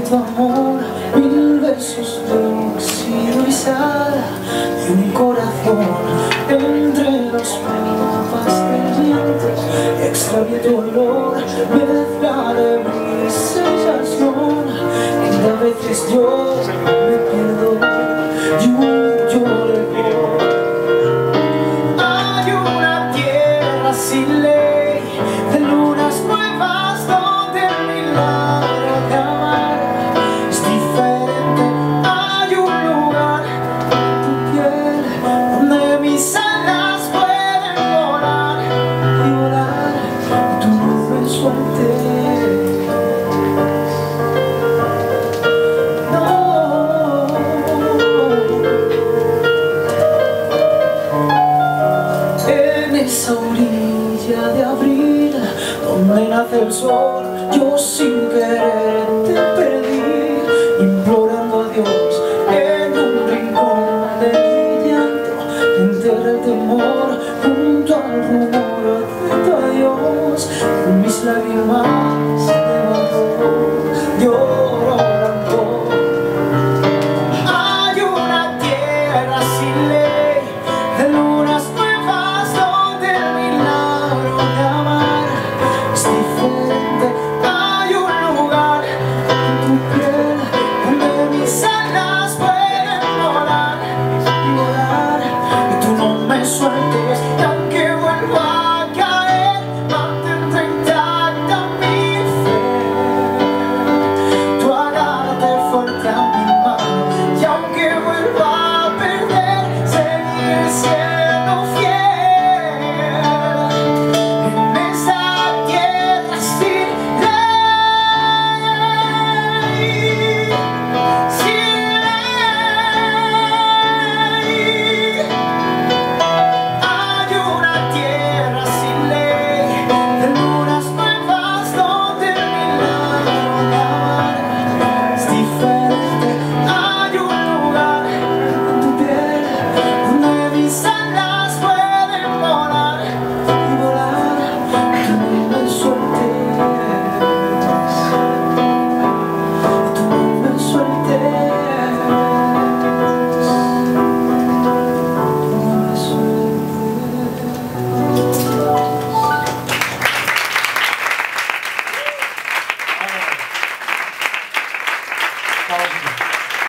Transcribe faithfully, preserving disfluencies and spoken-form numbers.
tu amor, mil besos de oxígeno y sal, y un corazón entre las pompas del viento. Extravié tu olor, mezcla de brisa y sazón, y a veces yo me pierdo y huyo de vos. Hay una tierra sin ley, de lunas nuevas donde el milagro de amar es diferente. Hay un lugar en tu piel donde mis alas pueden volar y volar, y tú no me sueltes. No. En esa orilla de abril donde nace el sol, yo sin querer te perdí, implorando a Dios en un rincón de mi llanto. Te enterré el temor junto al rumor de tu adiós, con mis lágrimas de barro llorando. Hay una tierra sin ley, de lunas nuevas donde el milagro de amar es diferente. Hay un lugar en tu piel donde mis alas pueden volar y volar, y tú no me sueltes. Y aunque vuelva a caer, mantendré intacta mi fe. Tú agárrate fuerte a mi mano, y aunque vuelva a perder, seguiré siendo fiel en esa tierra sin ley, sin ley. Hay una tierra sin ley, de lunas nuevas donde el milagro de amar es diferente. Hay un lugar en tu piel donde mis alas pueden volar y volar, y tú no me sueltes, y tú no me sueltes, no me sueltes.